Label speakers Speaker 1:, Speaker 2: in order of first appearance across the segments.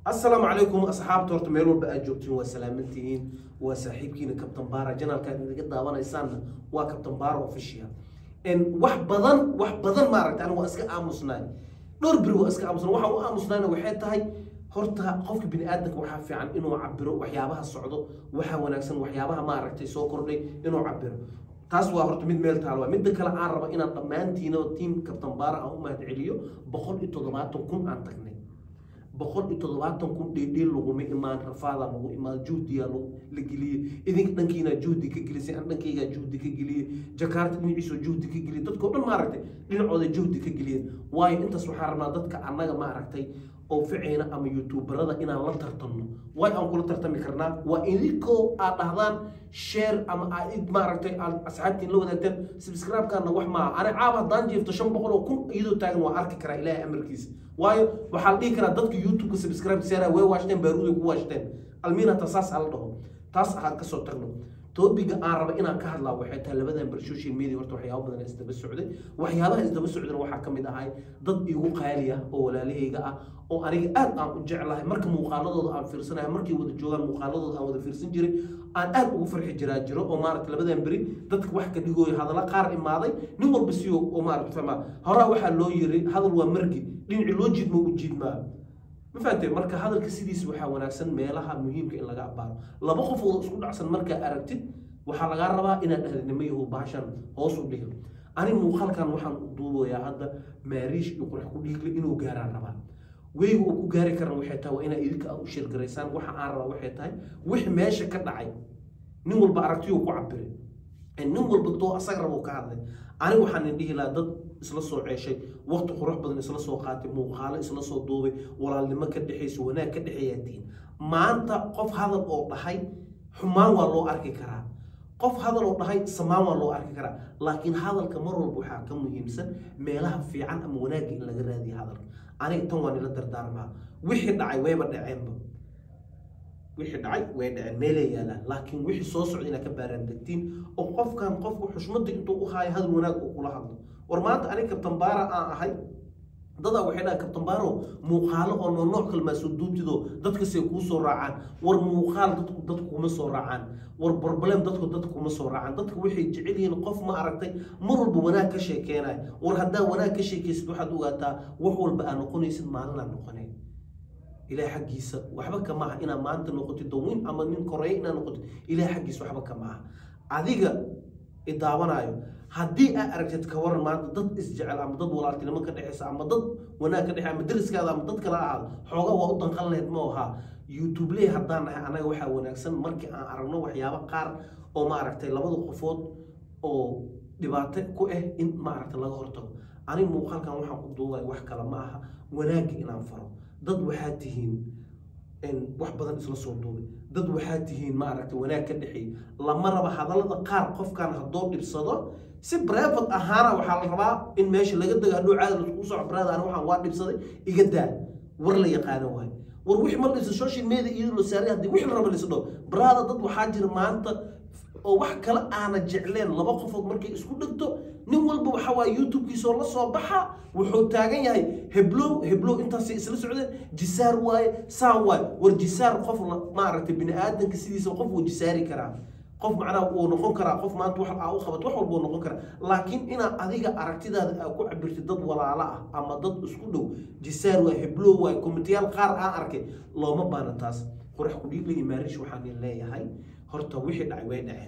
Speaker 1: السلام عليكم أصحاب تورت ميلو بقى جوبتين وسلامتين وصاحبكين كابتن بارا جنال كان قد داوانا إسانا وكابتن بارا أوفيشيال إن wax badan ma aragtay anigu iska aamusnay dhor biro iska aamusnay waxa uu aamusnayna waxay tahay horta qofka bini aadamka waxa fiican inuu cabiro waxyaabaha socdo waxa wanaagsan waxyaabaha ma aragtay soo kordhay inuu cabiro taas waa horta mid meel taalo mid kale aan rabo inaan dhamaantiina team Captain Bara aan u mahad celiyo 170 aan tagnay 170 ديل لغو إيمان رفاضة لغو إيمان جودي لغو لجلي إذن دنكينا جودي كجلي سين دنكينا جودي كجلي جاكارت نيجيسو جودي كجلي تذكر ما عرفتي لنعود جودي كجلي واي أنت سبحان ضدك أنا ما عرفتي أو فعينا أم يوتيوب رضا إنا لا ترتنو واي أم كل ترتمي كرنا وإنكو أتهضان شير أم أيد ما عرفتي أسعدتي لو ده سبسكرايب كان وح ما أنا عابه دانجي في تشم بقول وكم يدو تاجن وأرك كرا إلى أمريكيس واي وحالي كرا ضدك يوتيوب سبسكرايب سيرا وي واشتين بيرودي كواشتين المينا تساس على ده تاس هكسر تغنو توبيق عرب إنا كهلا وحيد هلا بدنا بالسوشيال ميديا ورتو حياة بدنا نستبى السعودي وحياة نستبى السعودي وحا كميدا هاي ضد يقول قالية أو لا ليه جاء أو أريج أن أرجعلها مركب مقالضة أو فرسنا مركب ود جوان مقالضة أو ود فرسن جري أن وفرح جراجر أو مارت هلا بدنا بري ضد واحد كده يقول هذا لا قار الماضي نمر بسيو أو مارت فما هرا واحد لو يري هذا هو مركب لين علوجد موجود ما ما فهمت مركا هذا الكسيديس وحا وناكسن ميلها مهم كإن لقى عبار لما قفوا اسكو دعسن مركا أركتد وحا لقى ربا إن أهدنميه باشان هوسو بليهم أنا موخال كان وحان دوبو يا هذا ماريش يقول حكو ليك إنو قارا ربا ويهو كو قاري كرن وحيتا وإنا إذك أو شير قريسان وحا عاربا وحيتا وح ماشا كدعي نمول بأركتيو كو عبري النمول بطو أصغر وكاذا أنا وحان نديه لا ضد isla soo ceeshay waqti qurux badan isla soo qaatay muuqaalo isla soo duubay walaalnimo ka dhaxayso wanaag ka dhaxayaatiin maanta qof hadal oo dhahay xumaan waa loo arki karaa qof hadal oo dhahay samaan waa loo arki karaa laakiin hadalka mar walba waxa ka muhiimsan meelaha fiican ama wanaag in laga raadiyo hadalka aniga tan waan ila dardaarmaa wixii dhacay wayba dhaceenba wixii dhacay way dhaceen meelay yaalaan laakiin wixii soo socday ina ka baaraan degtiin oo qofkan qofku xushmada intuu u haayo hadal wanaag uu kula hadlo ورمانت أنا كابتن بارا هاي ضد وحنا كابتن بارو مخالق أو نوع كل ما سدود جدو ضد كسيكون سرعان ورمخال ضد كوم سرعان وربربلم ضد كوم سرعان ضد وحي جعلي القف ما عرفتي مر بوناك شيء كينا ورهدا وناك شيء كيسدو حد وقتا وحول بقى نقوني سد معنا نقوني إلى حقيس وحبك معه إنا ما أنت نقطة دوين أما من كورينا نقطة إلى حقيس وحبك معه عذيقة الدعوانايو هدي أرجعت كورن ما ضد إسجعل أم ضد ولاتي لما كده حس أم ضد وأنا كده أم درس كذا أم ضد كلا عال حوجا وأوضن خلنا موها يوتيوب ليه هدان أنا وحى ونكسن مركي أرنو وحيا بقار أو ما عرفت لبض خفوت أو دبعت كوه إن ما عرفت الله غرته أنا موخال كان وحى قدوة وحكى لماها وناجي إن أنفروا ضد وحاتهين إن واحد بدن إسلا صوتوه ضد وحاتهين ما عرفت وناك الدحي لما ربح هذا القار قف كان هالدور بصدى سبرافت أهانا وحال ربا إن ماشي لقد قالوا عاد الكوسع براد أنا وحال وادي بصدى يقدر ورلا يقانا وهاي وروح مرة السوشيال ميديا يدلو ساري هدي وح الربا اللي صدق براد ضد وحاجر ما أنت أو وحكى لا أنا جعلين لبقى فوق مركي اسكو دكتو نول بوحوا يوتيوب كي صور الله صباحا وحو تاغن ياهي هبلو انت سلسله سعودي جسار واي ساواي ورجسار قف ما عرفت بني ادم كسيديس قف وجساري كرا قف معنا ونقون كرا قف ما انت wax aa qabat wax walba noqon kara laakiin ina adiga aragtidaada ku cabirtid dad walaala ah ama dad isku dhow jisaar waa heblo waa komitiyal qaar aan arkay looma baana taas qurux ku dhiiglay maarish waxaan leeyahay horta wixii dhacay way dhaceen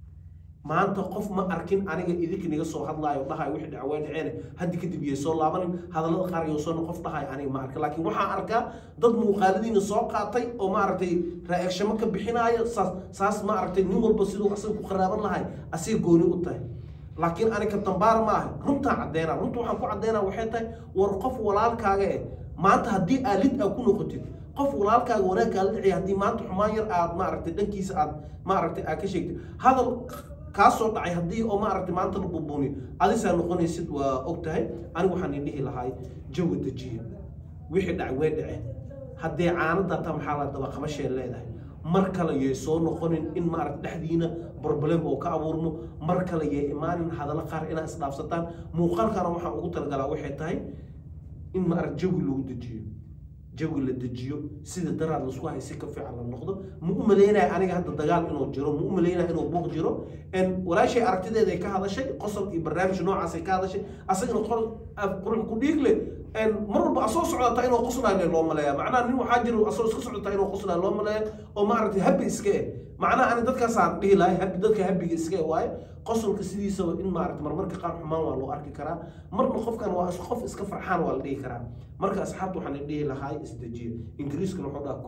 Speaker 1: maanta qof ma arkin aniga idinka niga soo hadlaayo dhahay wixii dhacay dhaceen hadii kadib iyo soo laaban hadalada qaar iyo soo qof dhahay aniga ma arkin laakiin waxa arkaa dad muuqaaladiina soo qaatay oo ma aragtay reaction ka bixinaayo saas ma aragtay nin walba sidoo asaga ku qaraaban lahay asii gooni u tahay laakiin aniga Captain Bara ma aha runta cadeena runta waxaan ku cadeena waxay tahay war qof walaalkaaga maanta hadii aalid ku noqotid qof walaalkaaga wanaag la dhicay hadii maanta xumaan yar aad ma aragtay dhankiisa aad ma aragtay ka sheegtay hadal kaasoo dhacay hadii oo ma aragtay maanta la buubuuni adisa noqonaysid waa ogtahay anigu waxaan dhihi lahaay jawi dajiye wixii dhacay way dhaceen hadii caanada ta maxaa la daba qabasheen leedahay mar kale yey soo noqonin in ma aragtay dhaxdiina problem oo ka abuurmo mar kale yey imaanin hadal qaar ina isdhaafsataan muuqaalkana waxaan ugu talagalaa waxay tahay in ma arag jawi lagu dajiyo jawi la dejiyo sida daraad la isku haysi ka fiican la noqdo ma u maleynaa aniga hadda dagaal inuu jiro ma u maleynaa inuu buuq jiro walaashay aragtideeda ay ka hadashay qosol iyo barnaamij noocaas ay ka hadashay asagana qurux ku dhiig leh mar walba asoo socdata inuu qoslayo loo maleeyaa macnaha nin waxaa jiro asoo iska socdata inuu qoslayo loo maleeyaa oo maaragtay habi iska eh macnaha ani dadkaasaan dhihi lahay habi dadka habiga iska eh waaye qosolka sidiisaba in maaragtay marmarka qaar xumaan waa loo arki karaa marna qofkan waa qof iska farxaan waa la dhihi karaa marka asxaabta waxaan dhihi lahay isdejiye ingiriiskana wuxuu dhahaa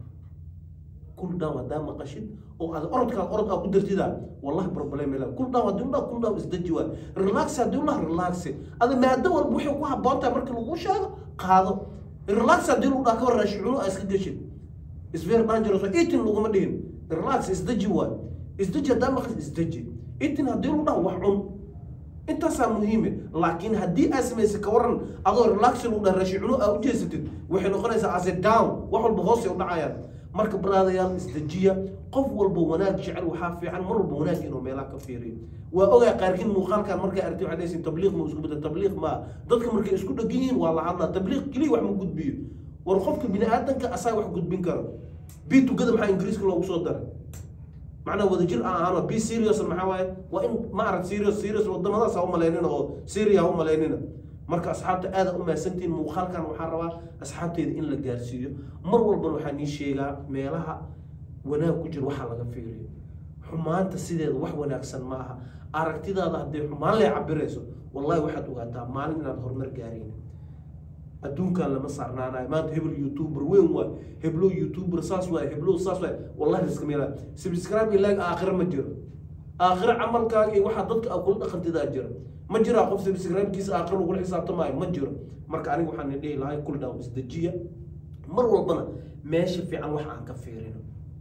Speaker 1: cool down haddaa maqashid oo aad orod ku dartida wallahi problem ila cool down isdeji waa relax haddii ullah relax ada maada walba wuxuu ku habboontaa marka lagu sheego qaado relax haddii lagu dhaha ka warraa shucuulo aa iska geshid is very dangerous eating laguma dhihin relax isdeji waa isdeji haddaa maqashid isdeji eating haddii lagu dhaha wax cun intaasaa muhiime laakiin haddii aad samaysa ka waran adoo relax lagu dhaha rashiculo aa u jeesatid waxay noqonaysaa as a down wax walba hoos ay u dhacayaan marka baraadayaal isdejiya qof walba wanaag jecel waxaa fiican mar walba wanaag inuu meelaha ka fiiriyo waa ogaa qaarkiin muuqaalkan markay aragtay waxay leeyihiin tabliiq ma isku bada tabliiq ma dadka markay isku dhagan yihiin waa la hadlaa tabliiq keliya wax ma gudbiyo war qofka bini aadanka asaa wax gudbin karo be together maxaa ingiriiska loogu soo daray macnaa wadajir aan ahaano be serious maxaa waaye waa in ma arag serious wadamadaas ha u malaynina oo syria ha u malaynina marka asxaabta aad u maasantiin muuqaalkan waxaan rabaa asxaabteeda in la gaarsiiyo mar walbana waxaan ii sheegaa meelaha wanaag ku jiro waxa laga fiiriyo xumaanta sideeda wax wanaagsan ma aha aragtidaada hadday xumaan lee cabirayso wallahi waxaad ogaataa maalin inaad horumar gaaraynin adduunkan lama saarnaanayo maanta hebel youtuber weyn waay heblo youtuber saas waay heblo saas waay wallahi iska meelaa subscribe ilaag aakhira ma jiro aakhira camalkaaga iyo waxa dadka aad kula dhaqantidaa jira ma jira qof subscribe-kiisa aakhir lagu xisaabtamaayo ma jiro marka aniga waxaan dhihi lahay cool down isdejiya mar walbana meesha fiican wax aan ka fiirino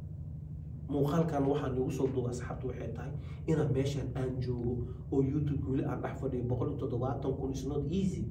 Speaker 1: muuqaalkan waxaan igu soo duuba asxaabtu waxay tahay inaan meeshan aan joogo oo youtube weli aan dhex fadhiyo 170,000 is not easy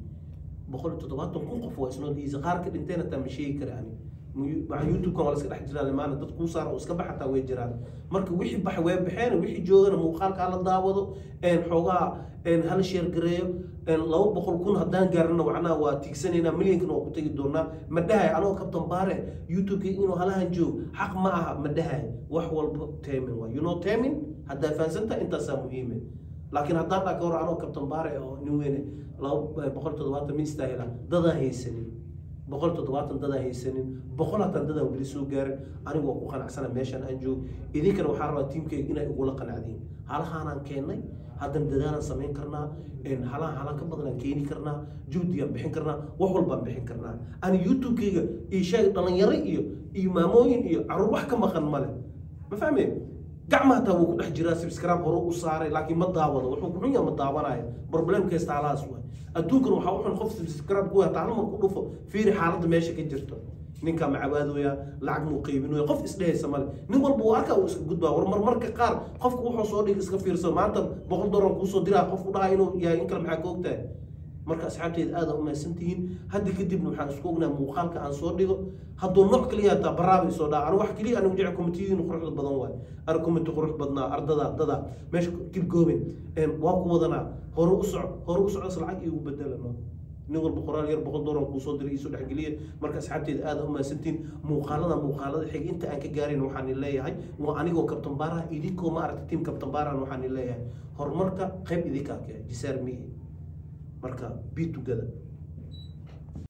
Speaker 1: 170,000 qof waa is not easy qaar ka dhinteena taa ma sheegi kara ani مع يوتيوب كان ولا سكت حد جلال معنا تدخل صار وسكبح حتى ويجران مركب وحي بح وين بحين وحي جوجنا مخالك على الدعوة إن حوجا إن هالشير قريب إن لو بقول كون هدان جارنا وعنا وتكسننا مليون كنا وقتي دورنا مدهاي أنا وكابتن بارع يوتيوب إنه هلا هنجو حق معها مدهاي وحول تامن يو نو تامن هدا فانسنتا أنت سامهيمه لكن هدان أكور أنا وكابتن بارع نوين لو بقول تدوات مستاهلة ضدا هي سنين بقول تضوات ضد هي سنين بقول ضد ولي سو جار أنا وقوقا عسنا ماشان أنجو إذا كانوا حارة تيم كي إنا يقول قناعدين هلا هانا كيني هذا مددنا سمين كرنا إن هلا كبدنا كيني كرنا جوديا بحين كرنا وحول بحين كرنا أنا يوتيوب كي إيشاء طلع يري إماموين عروح كم خن ماله ما فهمي قعمة توك نحجرا سبسكرايب هروب وصاري لكن ما تداوض وحكمية ما تداوضاي بروبلم كيس تعالى سوا أدوكر وحاول نخف سبسكرايب قوة تعلم كله في حالة ماشي كجرته نينكا مع عباده يا لعب مقيمين ويقف إسلاه سمال نقول بواركا وسجود بوا ورمرك قار قف كوحو صوري إسكفير سو ما أنت بقول دور كوسو ديرا قف وضع إنه يا إنك معك وقته marka asxaabteed aad u maasantihiin hadda kadib waxaan isku ognaa muuqaalka aan soo dhigo hadduu nooc kaliya taa barnaamij soo dhaca wax kaliya aan jecel komitiyada quruxda badan waay arkumenti qurux badnaa ardada meesha kib goobin waa ku wadanaa hore u soco lacag igu bedelano nin walba qoraal yar $100 ku soo diray soo dhaxgeliye marka asxaabteed aad u maasantiin muuqaalada xig inta aan ka gaarin waxaan leeyahay waa anigoo kabtan baaraha idinkoo ma aragtay team kabtan baaraha waxaan leeyahay horumarka qayb idinka ka jisaar miyi marka be together